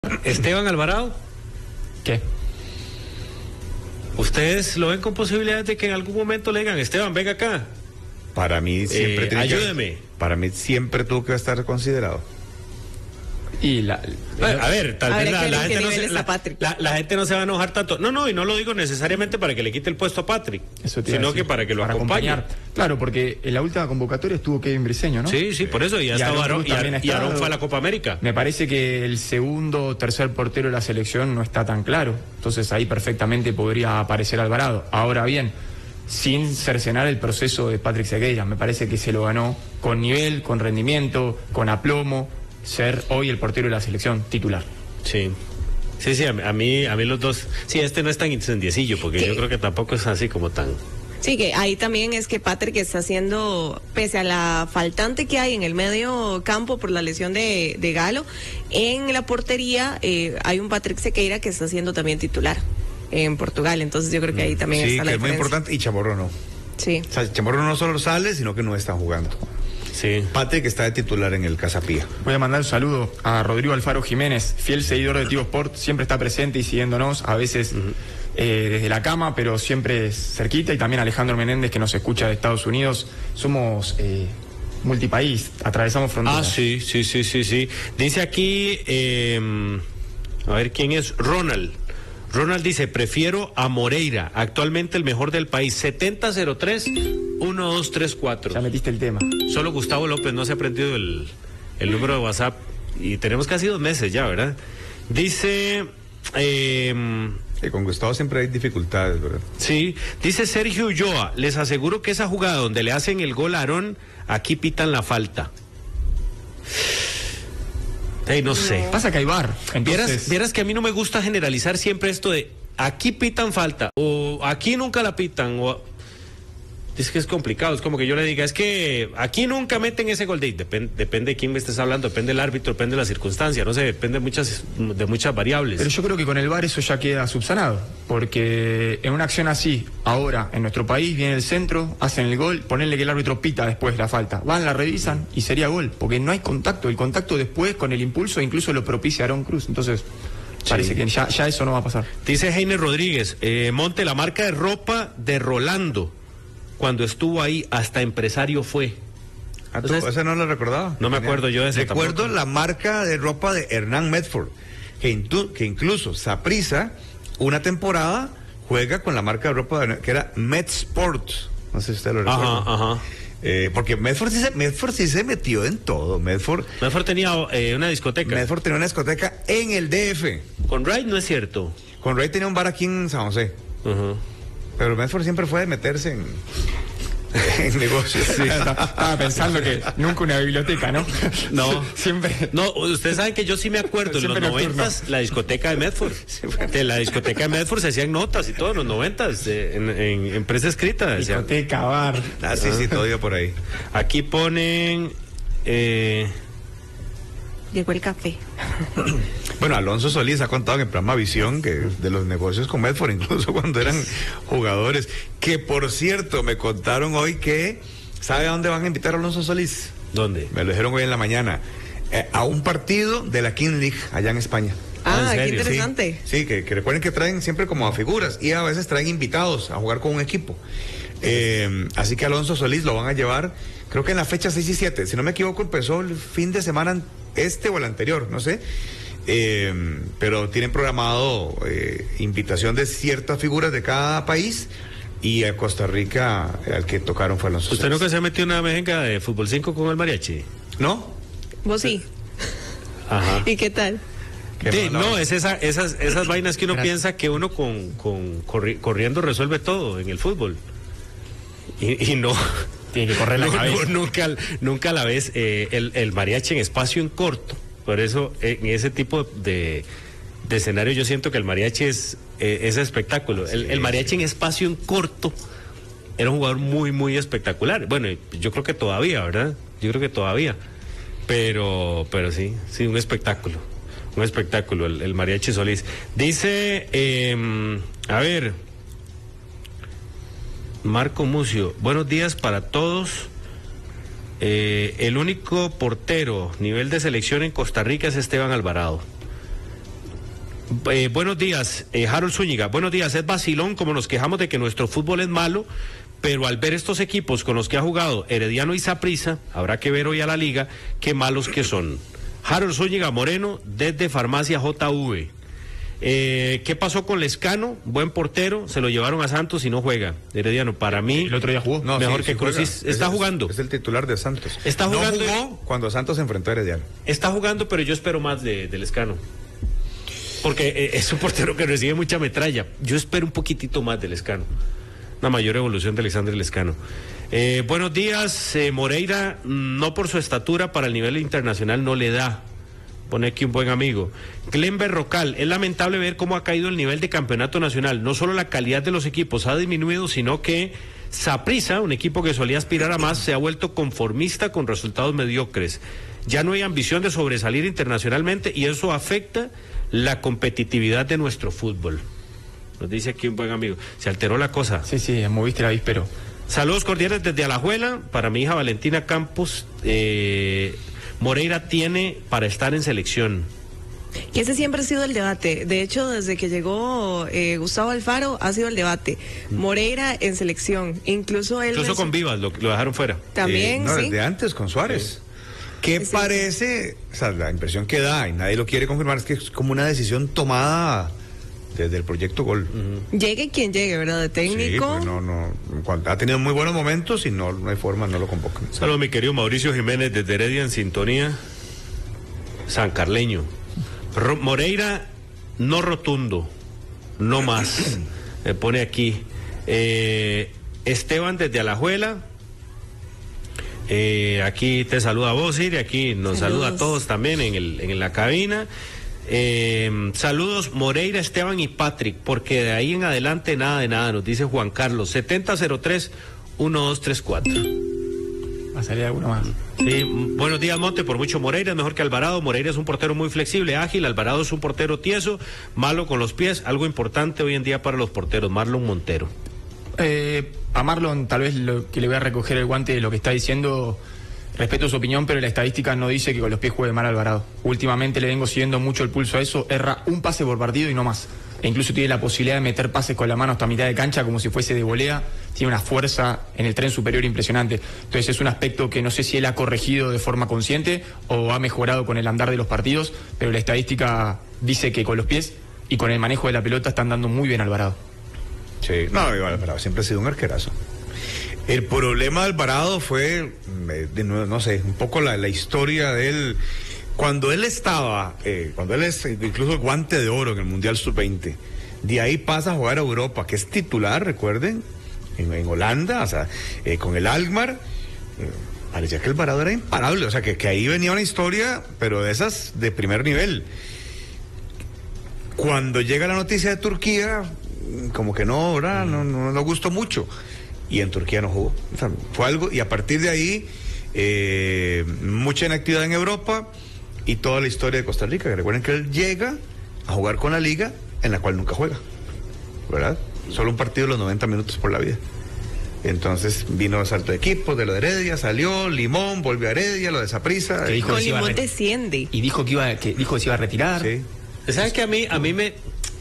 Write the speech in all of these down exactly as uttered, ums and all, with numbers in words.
Esteban Alvarado. ¿Qué? ¿Ustedes lo ven con posibilidades de que en algún momento le digan, Esteban, venga acá? Para mí siempre eh, tiene ayúdeme. Que, para mí siempre tuvo que estar considerado. Y la, a ver, tal vez la, la, gente no se, la, la, la gente no se va a enojar tanto. No, no, y no lo digo necesariamente para que le quite el puesto a Patrick, Eso sino decir, que para que lo para acompañe. Acompañar. Claro, porque en la última convocatoria estuvo Kevin Briseño, ¿no? Sí, sí, por eso, y ya estaba Aarón, y, Ar, y Aarón fue a la Copa América. Me parece que el segundo o tercer portero de la selección no está tan claro, entonces ahí perfectamente podría aparecer Alvarado. Ahora bien, sin cercenar el proceso de Patrick Sequeira, me parece que se lo ganó con nivel, con rendimiento, con aplomo, ser hoy el portero de la selección titular. Sí, sí, sí, a mí, a mí los dos, sí, este no es tan incendiecillo, porque ¿Qué? yo creo que tampoco es así como tan... Sí, que ahí también es que Patrick está haciendo, pese a la faltante que hay en el medio campo por la lesión de, de Galo, en la portería eh, hay un Patrick Sequeira que está siendo también titular en Portugal, entonces yo creo que ahí también sí, está la que es diferencia. muy importante, y Chamorro no. Sí. O sea, Chamorro no solo sale, sino que no está jugando. Sí. Patrick está de titular en el Casapía. Voy a mandar un saludo a Rodrigo Alfaro Jiménez, fiel seguidor de Tigo Sport, siempre está presente y siguiéndonos, a veces uh-huh. eh, desde la cama, pero siempre cerquita, y también Alejandro Menéndez, que nos escucha de Estados Unidos. Somos eh, multipaís, atravesamos fronteras. Ah, sí, sí, sí, sí, sí. Dice aquí, eh, a ver quién es, Ronald. Ronald dice, prefiero a Moreira, actualmente el mejor del país, setenta cero tres uno dos tres cuatro. Ya metiste el tema. Solo Gustavo López no se ha aprendido el, el número de WhatsApp y tenemos casi dos meses ya, ¿verdad? Dice... Eh, sí, con Gustavo siempre hay dificultades, ¿verdad? Sí, dice Sergio Ulloa, les aseguro que esa jugada donde le hacen el gol a Aarón, aquí pitan la falta. Hey, no sé. Pasa que hay V A R. Entonces... Vieras, vieras que a mí no me gusta generalizar siempre esto de aquí pitan falta o aquí nunca la pitan o... Es que es complicado, es como que yo le diga, es que aquí nunca meten ese gol de... Depende, depende de quién me estés hablando, depende del árbitro, depende de la circunstancia, no sé, depende de muchas, de muchas variables. Pero yo creo que con el V A R eso ya queda subsanado, porque en una acción así, ahora, en nuestro país, viene el centro, hacen el gol, ponerle que el árbitro pita después la falta, van, la revisan y sería gol, porque no hay contacto, el contacto después con el impulso incluso lo propicia Aarón Cruz, entonces... Sí. Parece que ya, ya eso no va a pasar. Dice Heiner Rodríguez, eh, Monte, la marca de ropa de Rolando, cuando estuvo ahí, hasta empresario fue. Ah, ¿tú, esa no la recordaba? No me acuerdo yo de ese. Recuerdo tampoco. La marca de ropa de Hernán Medford, que, intu, que incluso Saprissa, una temporada, juega con la marca de ropa de, que era Medsport. No sé si usted lo recuerda. Ajá, ajá. Eh, porque Medford sí, se, Medford sí se metió en todo. Medford, Medford tenía eh, una discoteca. Medford tenía una discoteca en el D F. Con Wright no es cierto. Con Wright tenía un bar aquí en San José. Uh-huh. Pero Medford siempre fue de meterse en, en negocios. Sí. Estaba pensando que nunca una biblioteca, ¿no? No. Siempre. No, ustedes saben que yo sí me acuerdo, en los noventas, la discoteca de Medford. De la discoteca de Medford se hacían notas y todo, en los noventas, en, en, en prensa escrita. Discoteca, bar. Ah, sí, sí, todo iba por ahí. Aquí ponen... Eh... Llegó el café. Bueno, Alonso Solís ha contado en el programa Visión que de los negocios con Medford, incluso cuando eran jugadores, que por cierto me contaron hoy que, ¿sabe a dónde van a invitar a Alonso Solís? ¿Dónde? Me lo dijeron hoy en la mañana, eh, a un partido de la King League allá en España. Ah, qué interesante. Sí, sí que, que recuerden que traen siempre como a figuras y a veces traen invitados a jugar con un equipo. Eh, así que Alonso Solís lo van a llevar, creo que en la fecha seis y siete, si no me equivoco empezó el fin de semana este o el anterior, no sé, eh, pero tienen programado eh, invitación de ciertas figuras de cada país, y a Costa Rica al que tocaron fue Alonso ¿Usted Solís. nunca se ha metido una mejenga de fútbol cinco con el mariachi? ¿No? ¿Vos sí? Ajá. ¿Y qué tal? Sí, no, es esa, esas, esas vainas que uno Gracias. piensa que uno con, con corri corriendo resuelve todo en el fútbol. Y, y no. Tiene que correr la no, cabeza. No, nunca, nunca a la vez eh, el, el mariachi en espacio en corto. Por eso, en ese tipo de, de escenario, yo siento que el mariachi es eh, ese espectáculo. El, el mariachi en espacio en corto era un jugador muy, muy espectacular. Bueno, yo creo que todavía, ¿verdad? Yo creo que todavía. Pero, pero sí, sí, un espectáculo. Un espectáculo, el, el mariachi Solís. Dice, eh, a ver, Marco Mucio, buenos días para todos. Eh, el único portero nivel de selección en Costa Rica es Esteban Alvarado. Eh, buenos días, eh, Harold Zúñiga. Buenos días, es vacilón como nos quejamos de que nuestro fútbol es malo, pero al ver estos equipos con los que ha jugado Herediano y Saprissa, habrá que ver hoy a la liga qué malos que son. Harold Zúñiga Moreno, desde Farmacia J V. Eh, ¿Qué pasó con Lescano? Buen portero, se lo llevaron a Santos y no juega. Herediano, para mí, El otro día jugó. No, mejor sí, que sí Crucis. juega. Está Es- jugando. Es el titular de Santos. Está jugando- No jugó cuando Santos se enfrentó a Herediano. está jugando, pero yo espero más de, de Lescano. Porque eh, es un portero que recibe mucha metralla. Yo espero un poquitito más de Lescano. Una mayor evolución de Alexander Lescano. Eh, buenos días, eh, Moreira, no por su estatura para el nivel internacional no le da. Pone aquí un buen amigo. Glenn Berrocal, es lamentable ver cómo ha caído el nivel de campeonato nacional. No solo la calidad de los equipos ha disminuido, sino que Saprissa, un equipo que solía aspirar a más, se ha vuelto conformista con resultados mediocres. Ya no hay ambición de sobresalir internacionalmente y eso afecta la competitividad de nuestro fútbol. Nos dice aquí un buen amigo. Se alteró la cosa. Sí, sí, moviste la víspero. Saludos cordiales desde Alajuela para mi hija Valentina Campos. Eh, Moreira tiene para estar en selección. Y ese siempre ha sido el debate. De hecho, desde que llegó eh, Gustavo Alfaro, ha sido el debate. Moreira en selección. Incluso él. Incluso con Vivas lo, lo dejaron fuera. También, Eh, no, sí. desde antes con Suárez. ¿Qué Sí. parece? O sea, la impresión que da, y nadie lo quiere confirmar, es que es como una decisión tomada desde el proyecto Gol. Llegue quien llegue, ¿verdad? De técnico. Sí, pues no, no. Cuando ha tenido muy buenos momentos y no, no hay forma, no lo convocan. Saludos, mi querido Mauricio Jiménez desde Heredia en sintonía. San Carleño. Ro- Moreira, no rotundo, no más. Me pone aquí. Eh, Esteban desde Alajuela. Eh, aquí te saluda vos, Siri. Aquí nos Saludos. saluda a todos también en, el, en la cabina. Eh, saludos Moreira, Esteban y Patrick, porque de ahí en adelante nada de nada, nos dice Juan Carlos. setenta cero tres uno dos tres cuatro. Va a salir alguno más. Sí, m- buenos días, Monte. Por mucho Moreira es mejor que Alvarado. Moreira es un portero muy flexible, ágil. Alvarado es un portero tieso, malo con los pies. Algo importante hoy en día para los porteros. Marlon Montero. Eh, a Marlon tal vez lo que le voy a recoger el guante de lo que está diciendo, respeto su opinión, pero la estadística no dice que con los pies juegue mal Alvarado. Últimamente le vengo siguiendo mucho el pulso a eso, erra un pase por partido y no más. E incluso tiene la posibilidad de meter pases con la mano hasta mitad de cancha como si fuese de volea, tiene una fuerza en el tren superior impresionante. Entonces es un aspecto que no sé si él ha corregido de forma consciente o ha mejorado con el andar de los partidos, pero la estadística dice que con los pies y con el manejo de la pelota están dando muy bien a Alvarado. Sí, no, igual, Alvarado siempre ha sido un arquerazo. El problema de Alvarado fue, eh, de nuevo, no sé, un poco la, la historia de él. Cuando él estaba, eh, cuando él es eh, incluso el guante de oro en el Mundial sub veinte, de ahí pasa a jugar a Europa, que es titular, recuerden, en, en Holanda, o sea, eh, con el Alkmaar. eh, parecía que Alvarado era imparable, o sea, que, que ahí venía una historia, pero de esas de primer nivel. Cuando llega la noticia de Turquía, como que no, ¿verdad? No, no, no gustó mucho. Y en Turquía no jugó. O sea, fue algo, y a partir de ahí, eh, mucha inactividad en Europa y toda la historia de Costa Rica. Que recuerden que él llega a jugar con la liga en la cual nunca juega, ¿verdad? Solo un partido de los noventa minutos por la vida. Entonces vino a salto de equipo, de lo de Heredia, salió, Limón, volvió a Heredia, lo de Saprissa. Que dijo Con que se iba a Limón re- desciende. Y dijo que iba, que dijo que se iba a retirar. Sí. ¿Sabes que a mí, a mí me...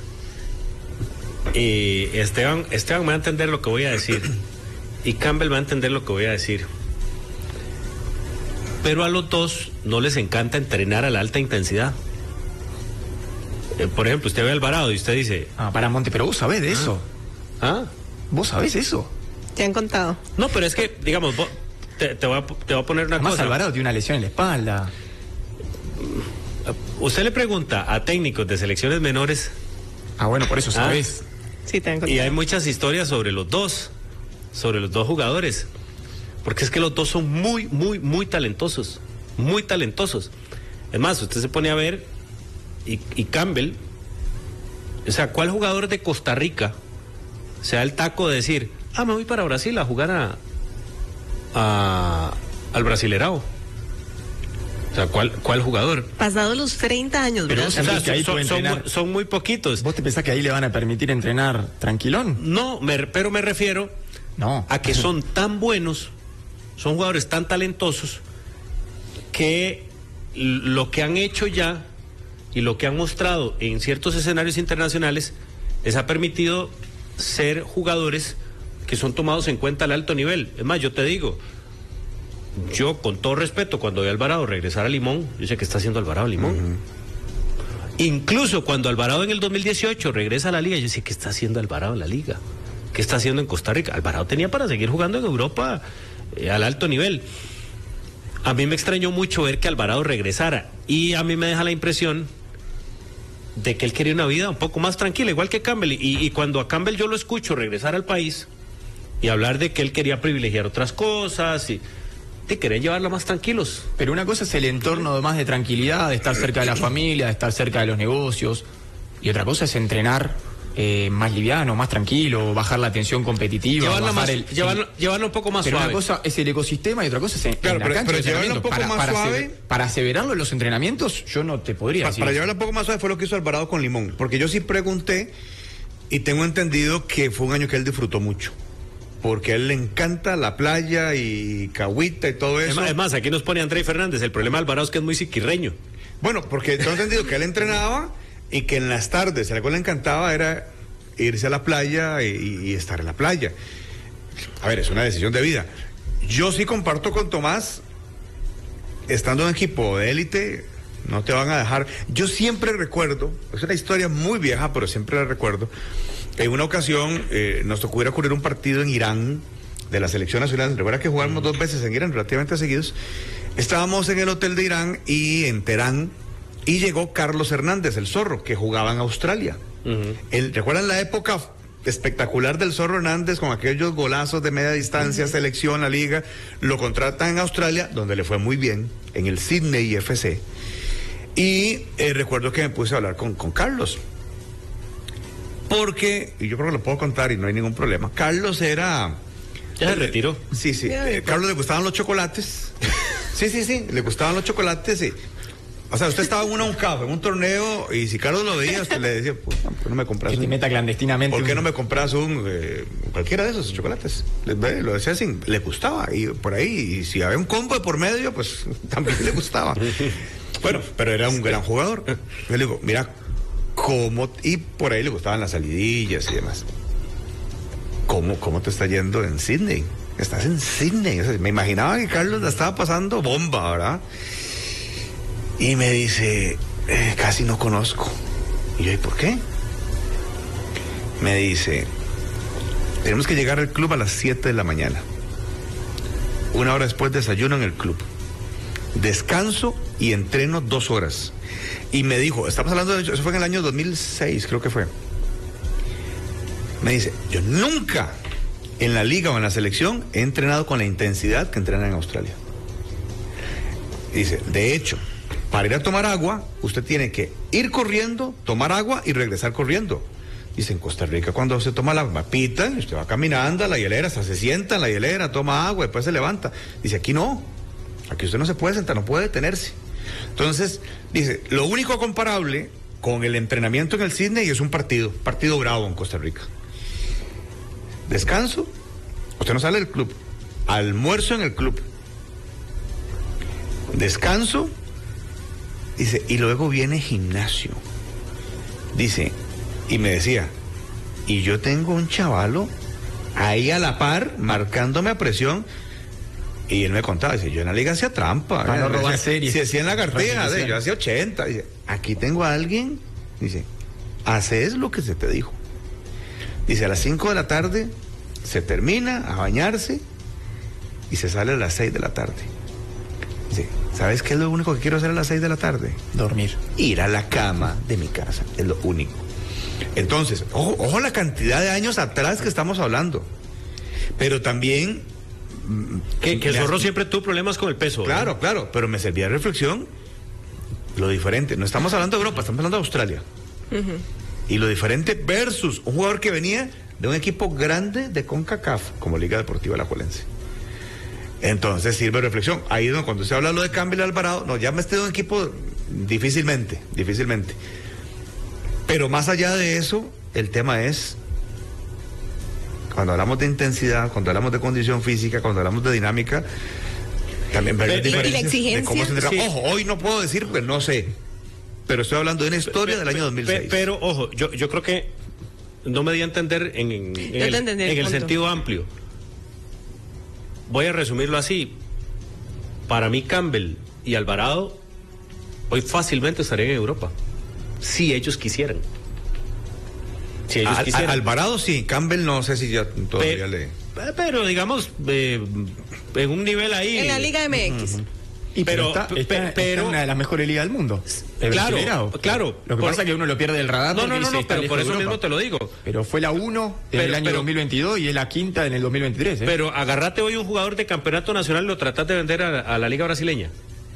Eh, Esteban, Esteban me va a entender lo que voy a decir. Y Campbell va a entender lo que voy a decir. Pero a los dos no les encanta entrenar a la alta intensidad. Eh, por ejemplo, usted ve a Alvarado y usted dice, Ah, para Monte, pero vos sabés de eso. ¿ah? Vos sabés eso. Te han contado. No, pero es que, digamos, vos- te, te voy a, te voy a poner una Además, cosa. Alvarado tiene una lesión en la espalda. Usted le pregunta a técnicos de selecciones menores Ah, bueno, por eso Ah. sabés. Sí, te han contado. y hay muchas historias sobre los dos, sobre los dos jugadores. Porque es que los dos son muy, muy, muy talentosos. Muy talentosos. Es más, usted se pone a ver y, y Campbell, o sea, ¿cuál jugador de Costa Rica se da el taco de decir, ah, me voy para Brasil a jugar a, a al Brasilerao? O sea, ¿cuál, cuál jugador? Pasados los treinta años, Pero ¿verdad? vos O sea, sabés que ahí son, puede son entrenar. muy, son muy poquitos. ¿Vos te pensás que ahí le van a permitir entrenar tranquilón? No, me- pero me refiero No. a que son tan buenos, son jugadores tan talentosos, que l- lo que han hecho ya y lo que han mostrado en ciertos escenarios internacionales les ha permitido ser jugadores que son tomados en cuenta al alto nivel. Es más, yo te digo, yo con todo respeto, cuando veo a Alvarado regresar a Limón, yo sé que está haciendo Alvarado a Limón. Uh-huh. Incluso cuando Alvarado en el dos mil dieciocho regresa a la liga, yo sé que está haciendo Alvarado en la liga. ¿Qué está haciendo en Costa Rica? Alvarado tenía para seguir jugando en Europa eh, al alto nivel. A mí me extrañó mucho ver que Alvarado regresara y a mí me deja la impresión de que él quería una vida un poco más tranquila, igual que Campbell. Y, y cuando a Campbell yo lo escucho regresar al país y hablar de que él quería privilegiar otras cosas y de querer llevarla más tranquilos. Pero una cosa es el entorno más de tranquilidad, de estar cerca de la familia, de estar cerca de los negocios, y otra cosa es entrenar eh, más liviano, más tranquilo, bajar la tensión competitiva, llevarlo, bajar más, el, llevarlo, el, llevarlo un poco más pero suave. Pero una cosa es el ecosistema y otra cosa es en, claro, en la pero, cancha. Pero llevarlo un poco para, más para suave. Asever, para aseverarlo en los entrenamientos, yo no te podría para, decir. Para llevarlo un poco más suave fue lo que hizo Alvarado con Limón, porque yo sí pregunté y tengo entendido que fue un año que él disfrutó mucho. Porque a él le encanta la playa y Cahuita y todo eso. Es más, aquí nos pone André Fernández, el problema de Alvarado es que es muy siquirreño. Bueno, porque tengo entendido que él entrenaba y que en las tardes, lo que le encantaba era irse a la playa y, y estar en la playa. A ver, es una decisión de vida. Yo sí comparto con Tomás, estando en equipo de élite, no te van a dejar. Yo siempre recuerdo, es una historia muy vieja, pero siempre la recuerdo. En una ocasión eh, nos tocó ir a cubrir un partido en Irán de la selección nacional. Recuerda que jugamos dos veces en Irán, relativamente seguidos. Estábamos en el hotel de Irán y en Teherán, y llegó Carlos Hernández, el Zorro, que jugaba en Australia. Uh-huh. El, ¿recuerdan la época espectacular del Zorro Hernández con aquellos golazos de media distancia, uh-huh. selección, la liga? Lo contratan en Australia, donde le fue muy bien, en el Sydney F C. Y eh, recuerdo que me puse a hablar con, con Carlos. Porque, y yo creo que lo puedo contar y no hay ningún problema, Carlos era... Ya se retiró. Sí, sí. Eh, Carlos le gustaban los chocolates. Sí, sí, sí, le gustaban los chocolates y... O sea, usted estaba en una un café, en un torneo, y si Carlos lo veía, usted le decía, pues, ¿por qué no me compras que un... te meta clandestinamente. ¿Por qué un... no me compras un... Eh, cualquiera de esos chocolates? Le, lo decía así, le gustaba, y por ahí, y si había un combo de por medio, pues también le gustaba. Bueno, pero era un gran jugador. Yo le digo, mira... ¿Cómo? Y por ahí le gustaban las salidillas y demás. ¿Cómo, cómo te está yendo en Sydney? Estás en Sydney. O sea, me imaginaba que Carlos la estaba pasando bomba, ¿verdad? Y me dice, eh, casi no conozco. Y yo, ¿y por qué? Me dice, tenemos que llegar al club a las siete de la mañana. Una hora después desayuno en el club. Descanso y entreno dos horas. Y me dijo, estamos hablando de eso, eso fue en el año dos mil seis, creo que fue. Me dice, yo nunca en la liga o en la selección he entrenado con la intensidad que entrenan en Australia. Dice, de hecho, para ir a tomar agua, usted tiene que ir corriendo, tomar agua y regresar corriendo. Dice, en Costa Rica cuando se toma la mapita, usted va caminando a la hielera, hasta se sienta en la hielera, toma agua, después se levanta. Dice, aquí no, aquí usted no se puede sentar, no puede detenerse. Entonces, dice, lo único comparable con el entrenamiento en el Sydney es un partido, partido bravo en Costa Rica. Descanso, usted no sale del club. Almuerzo en el club. Descanso, dice, y luego viene gimnasio. Dice, y me decía, y yo tengo un chavalo ahí a la par, marcándome a presión. Y él me contaba, dice, yo en la liga hacía trampa. Para no robar series. Si hacía en la cartera, de, yo hacía ochenta. Dice, aquí tengo a alguien, dice, haces lo que se te dijo. Dice, a las cinco de la tarde se termina a bañarse y se sale a las seis de la tarde. Dice, ¿sabes qué es lo único que quiero hacer a las seis de la tarde? Dormir. Ir a la cama de mi casa, es lo único. Entonces, ojo, ojo la cantidad de años atrás que estamos hablando. Pero también... Que, que el Zorro siempre tuvo problemas con el peso. Claro, ¿eh? claro, pero me servía de reflexión lo diferente. No estamos hablando de Europa, estamos hablando de Australia. Uh-huh. Y lo diferente versus un jugador que venía de un equipo grande de CONCACAF, como Liga Deportiva Alajuelense. Entonces sirve de reflexión. Ahí es donde cuando se habla lo de Campbell Alvarado, no, ya me esté de un equipo difícilmente, difícilmente. Pero más allá de eso, el tema es... Cuando hablamos de intensidad, cuando hablamos de condición física, cuando hablamos de dinámica, también ver las diferencias y la exigencia. de cómo se entrega. Sí. Ojo, hoy no puedo decir porque no sé. pero estoy hablando de una historia del año dos mil seis. Pero, ojo, yo, yo creo que no me di a entender en, en, en el, en el sentido amplio. Voy a resumirlo así. Para mí, Campbell y Alvarado hoy fácilmente estarían en Europa, si ellos quisieran. Si ellos Al, quisieran. Alvarado sí, Campbell no sé si ya todavía Pe le... Pero digamos, eh, en un nivel ahí... En la Liga M X. Uh-huh. Y pero, está, está, pero, está en una de las mejores ligas del mundo. Claro, acelerado. claro. Lo que por, pasa es que uno lo pierde del radar. No, no, no, no pero por eso mismo te lo digo. Pero fue la uno en pero, el año pero, dos mil veintidós y es la quinta en el dos mil veintitrés. ¿eh? Pero agarrate hoy un jugador de campeonato nacional y lo tratás de vender a, a la liga brasileña.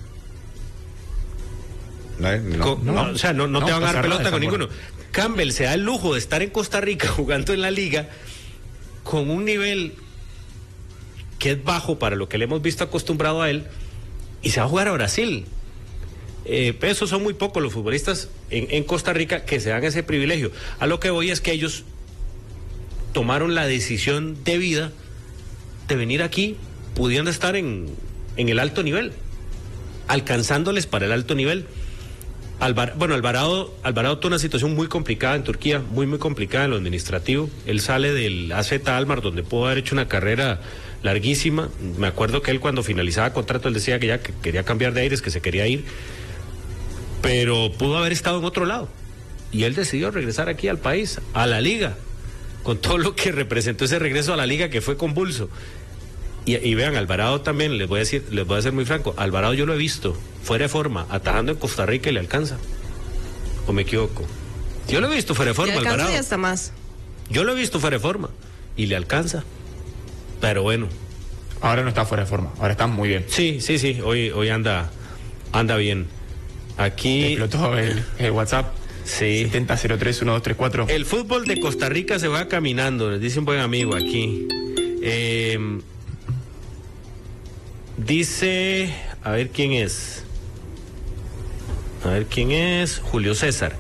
No, no, con, no, no, o sea, no, no, no te van a dar pelota con ninguno. Buena. Campbell se da el lujo de estar en Costa Rica jugando en la liga con un nivel que es bajo para lo que le hemos visto acostumbrado a él, y se va a jugar a Brasil. Eh, esos son muy pocos los futbolistas en, en Costa Rica que se dan ese privilegio. A lo que voy es que ellos tomaron la decisión de vida de venir aquí, pudiendo estar en, en el alto nivel, alcanzándoles para el alto nivel. Alvar, bueno, Alvarado, Alvarado tuvo una situación muy complicada en Turquía, muy muy complicada en lo administrativo. Él sale del A Z Alkmaar, donde pudo haber hecho una carrera larguísima. Me acuerdo que él, cuando finalizaba contrato, él decía que ya que quería cambiar de aires, que se quería ir, pero pudo haber estado en otro lado, y él decidió regresar aquí al país, a la liga, con todo lo que representó ese regreso a la liga, que fue convulso. Y, y vean, Alvarado también, les voy a decir, les voy a ser muy franco, Alvarado yo lo he visto fuera de forma, atajando en Costa Rica, y le alcanza. ¿O me equivoco? Yo lo he visto fuera de forma, Alvarado. Alvarado. Y hasta más. Yo lo he visto fuera de forma y le alcanza. Pero bueno. Ahora no está fuera de forma, ahora está muy bien. Sí, sí, sí, hoy, hoy anda, anda bien. Aquí. Te explotó el, el WhatsApp. Sí. setenta cero tres uno dos tres cuatro. El fútbol de Costa Rica se va caminando, les dice un buen amigo aquí. Eh, dice, a ver quién es. A ver quién es. Julio César.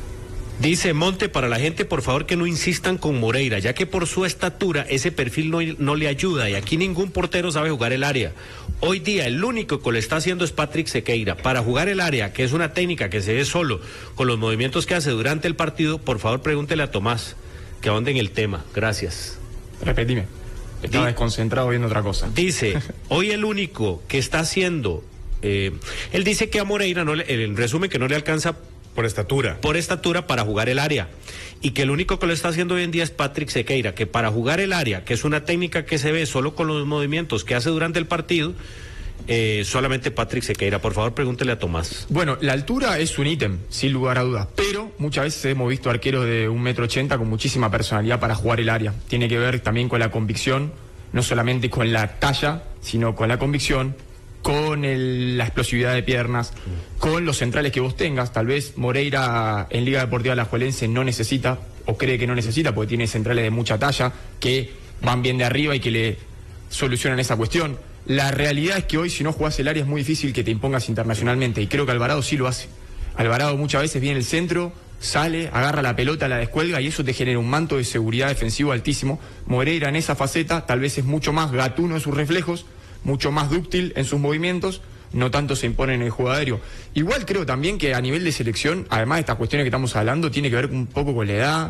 Dice: Monte, para la gente, por favor, que no insistan con Moreira, ya que por su estatura ese perfil no, no le ayuda, y aquí ningún portero sabe jugar el área. Hoy día el único que lo está haciendo es Patrick Sequeira. Para jugar el área, que es una técnica que se ve solo con los movimientos que hace durante el partido, por favor pregúntele a Tomás, que ahonde en el tema. Gracias. Repetime. Estaba Di desconcentrado viendo otra cosa. Dice, hoy el único que está haciendo, eh, él dice que a Moreira, no le, en resumen, que no le alcanza por estatura. Por estatura para jugar el área. Y que el único que lo está haciendo hoy en día es Patrick Sequeira, que para jugar el área, que es una técnica que se ve solo con los movimientos que hace durante el partido, eh, solamente Patrick Sequeira. Por favor, pregúntele a Tomás. Bueno, la altura es un ítem, sin lugar a dudas, pero muchas veces hemos visto arqueros de un metro ochenta con muchísima personalidad para jugar el área. Tiene que ver también con la convicción, no solamente con la talla, sino con la convicción, con el, la explosividad de piernas, con los centrales que vos tengas. Tal vez Moreira en Liga Deportiva Alajuelense no necesita, o cree que no necesita, porque tiene centrales de mucha talla que van bien de arriba y que le solucionan esa cuestión. La realidad es que hoy, si no jugás el área, es muy difícil que te impongas internacionalmente, y creo que Alvarado sí lo hace. Alvarado muchas veces viene el centro, sale, agarra la pelota, la descuelga, y eso te genera un manto de seguridad defensivo altísimo. Moreira en esa faceta tal vez es mucho más gatuno en sus reflejos, mucho más dúctil en sus movimientos, no tanto se impone en el juego aéreo. Igual creo también que a nivel de selección, además de estas cuestiones que estamos hablando, tiene que ver un poco con la edad,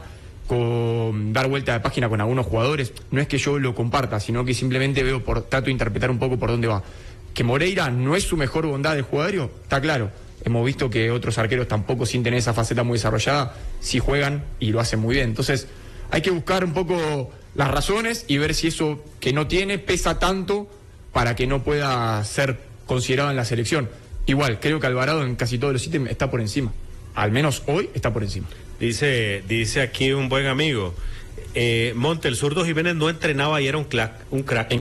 con dar vuelta de página con algunos jugadores. No es que yo lo comparta, sino que simplemente veo, por, trato de interpretar un poco por dónde va. Que Moreira no es su mejor bondad de juego aéreo, está claro. Hemos visto que otros arqueros tampoco, sin tener esa faceta muy desarrollada, sí juegan y lo hacen muy bien. Entonces hay que buscar un poco las razones y ver si eso que no tiene pesa tanto para que no pueda ser considerado en la selección. Igual, creo que Alvarado en casi todos los ítems está por encima. Al menos hoy está por encima. Dice, dice aquí un buen amigo, eh, Monte, el zurdo Jiménez no entrenaba y era un crack. Un crack.